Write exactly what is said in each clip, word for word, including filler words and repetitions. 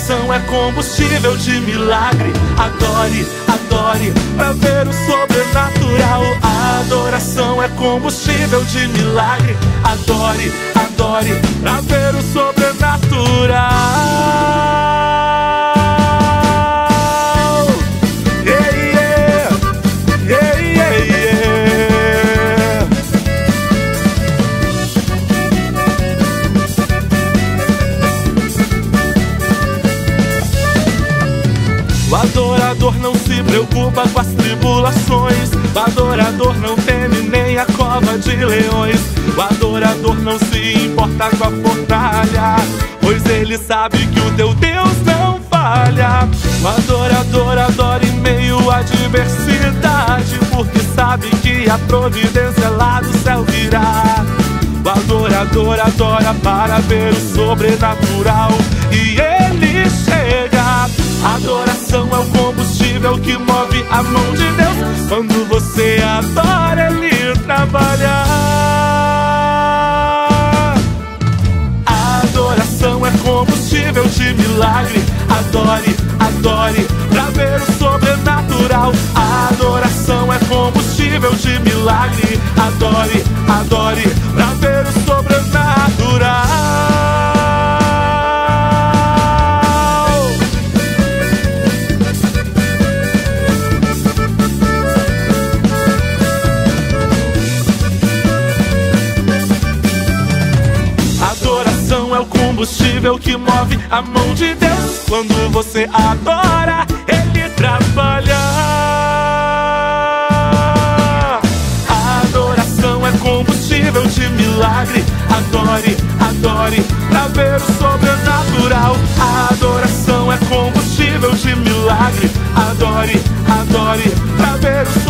Adoração é combustível de milagre. Adore, adore, pra ver o sobrenatural. Adoração é combustível de milagre. Adore, adore, pra ver o sobrenatural. Yeah, yeah, yeah, yeah, yeah. O adorador não se preocupa com as tribulações. O adorador não teme nem a cova de leões. O adorador não se importa com a fornalha, pois ele sabe que o teu Deus não falha. O adorador adora em meio à adversidade, porque sabe que a providência lá do céu virá. O adorador adora para ver o sobrenatural, e ele chega. Adoração é o combustível que move a mão de Deus. Quando você adora, ele trabalha. Adoração é combustível de milagre. Adore, adore, pra ver o sobrenatural. Adoração é combustível de milagre. Adore, adore, pra ver o sobrenatural. Combustível que move a mão de Deus. Quando você adora, ele trabalha. A adoração é combustível de milagre. Adore, adore, pra ver o sobrenatural. A adoração é combustível de milagre. Adore, adore, pra ver o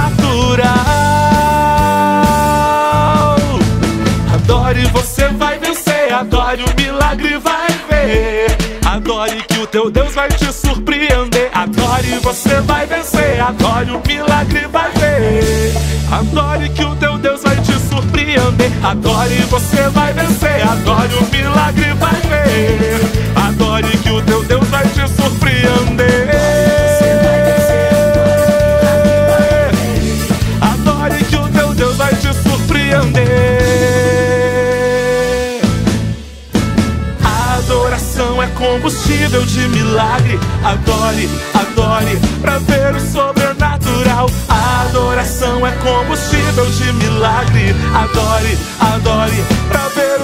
sobrenatural. Adore, você vai vencer. Adore, o milagre vai ver. Adore que o teu Deus vai te surpreender. Adore, você vai vencer. Adore, o milagre vai ver. Adore que o teu Deus vai te surpreender. Adore, você vai vencer. Adore, o milagre vai ver. Adore que o teu Deus vai te surpreender. Adore que o teu Deus vai te surpreender. Adoração é combustível de milagre. Adore, adore, pra ver o sobrenatural. Adoração é combustível de milagre. Adore, adore, pra ver o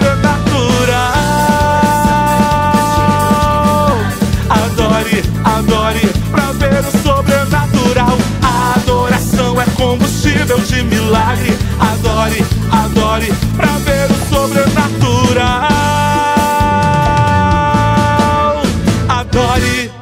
sobrenatural. Adore, adore, pra ver o sobrenatural. Adoração é combustível de milagre. Adore, adore, pra ver o sobrenatural. Adore,